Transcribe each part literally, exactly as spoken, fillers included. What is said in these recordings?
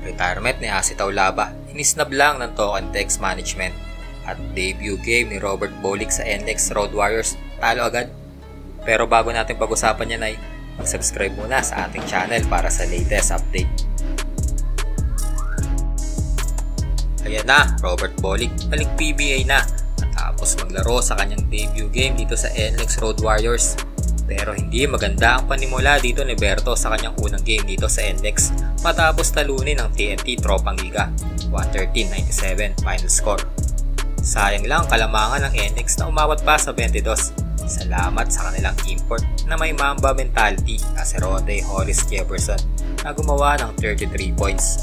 retirement ni Asi Taulaba, inisnab lang ng Token Text Management. At debut game ni Robert Bolick sa N X Road Warriors, talo agad. Pero bago natin pag-usapan yan ay mag-subscribe muna sa ating channel para sa latest update. Ayan na, Robert Bolick balik P B A na matapos maglaro sa kanyang debut game dito sa N X Road Warriors. Pero hindi maganda ang panimula dito ni Berto sa kanyang unang game dito sa N X matapos talunin ng T N T Tropang Liga, one thirteen ninety-seven final score. Sayang lang kalamangan ng N X na umawat pa sa twenty-two. Salamat sa kanilang import na may Mamba mentality na si Rode Hollis Jefferson na gumawa ng thirty-three points.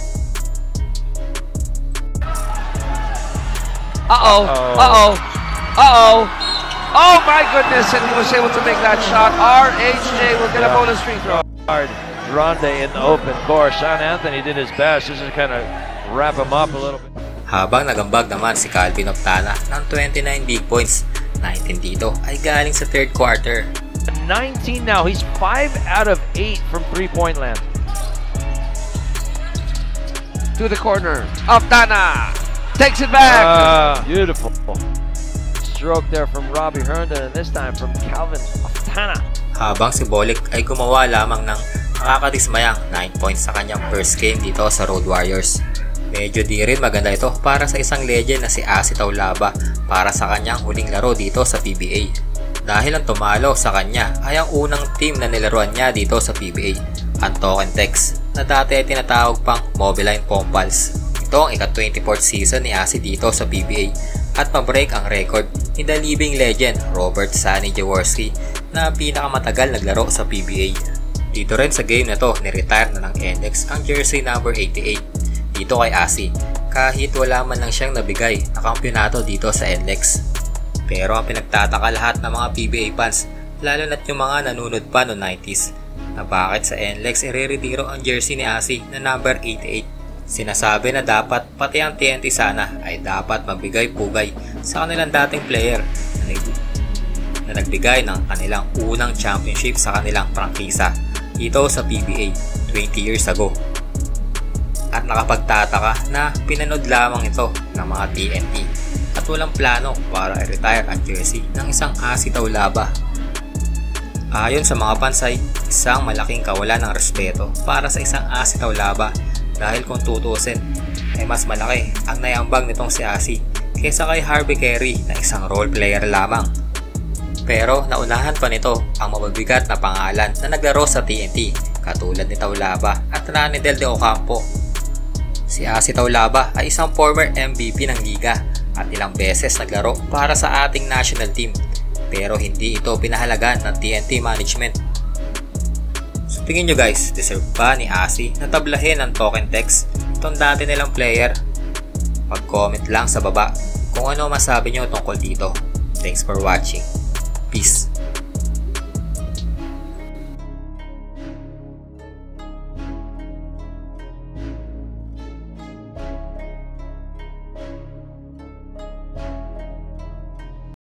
Uh-oh, uh-oh, uh-oh. Oh my goodness, and he was able to make that shot. R H J will get a bonus free throw. Ronde in the open course. Sean Anthony did his best. This is kind of wrap him up a little bit. Habang nagambag naman si Calvin Octana ng twenty-nine big points, nineteen dito ay galing sa third quarter. nineteen now, he's five out of eight from three-point land. To the corner, Octana takes it back. Uh, beautiful. Stroke there from Robbie Herndon and this time from Calvin Octana. Habang si Bolick ay gumawa lamang ng nakakadismayang nine points sa kanyang first game dito sa Road Warriors. Medyo di rin maganda ito para sa isang legend na si Asi Taulaba para sa kanyang huling laro dito sa P B A. Dahil ang tumalo sa kanya ay ang unang team na nilaruan niya dito sa P B A, ang Token Text, na dati ay tinatawag pang Mobeline Pompals. Ito ang ika twenty-fourth season ni Asi dito sa P B A at pa-break ang record ni the living legend Robert Sunny Jaworski na pinakamatagal naglaro sa P B A. Dito rin sa game na to ni-retire na ng N X ang jersey number eighty-eight dito kay Asi, kahit wala man lang siyang nabigay na kampyonato dito sa N X. Pero ang pinagtataka lahat ng mga P B A fans, lalo na't yung mga nanunod pa noong nineties, na bakit sa N X ire-retiro ang jersey ni Asi na number eighty-eight. Sinasabi na dapat pati ang T N T sana ay dapat magbigay-pugay sa kanilang dating player na, na nagbigay ng kanilang unang championship sa kanilang prangkisa dito sa P B A twenty years ago. At nakapagtataka na pinanood lamang ito ng mga T N T at walang plano para i-retire ang jersey ng isang Asi Taulaba. Ayon sa mga pansay, isang malaking kawalan ng respeto para sa isang Asi Taulaba. Dahil kung tutusin, ay mas malaki ang naiambag nitong si Asi kaysa kay Harvey Carey na isang role player lamang. Pero naunahan pa nito ang mabibigat na pangalan na naglaro sa T N T katulad ni Taulaba at Ranidel de Ocampo. Si Asi Taulaba ay isang former M V P ng liga at ilang beses naglaro para sa ating national team, pero hindi ito pinahalagan ng T N T management. So tingin nyo guys, deserve pa ni Asi na tablahin ng Token Text itong dati nilang player? Mag-comment lang sa baba kung ano masabi nyo tungkol dito. Thanks for watching.